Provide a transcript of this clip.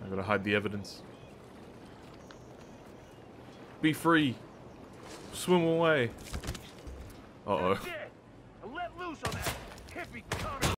I gotta hide the evidence. Be free. Swim away. Uh-oh. Let loose on that hippie